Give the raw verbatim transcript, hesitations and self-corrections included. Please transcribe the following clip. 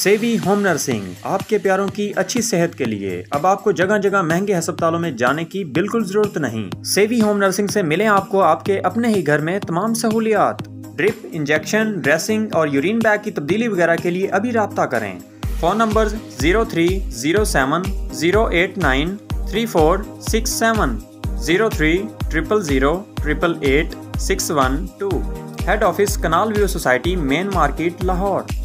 सेवी home nursing आपके प्यारों की अच्छी सेहत के लिए अब आपको जगह जगह महंगे अस्पतालों में जाने की बिल्कुल जरूरत नहीं। सेवी होम नर्सिंग से मिले आपको आपके अपने ही घर में तमाम सहूलियात। ड्रिप, इंजेक्शन, ड्रेसिंग और यूरिन बैग की तब्दीली वगैरह के लिए अभी राब्ता करें। Phone number zero three zero seven zero eight nine three four six seven, zero three triple zero triple eight six one two. Head office canal view society, main market, Lahore.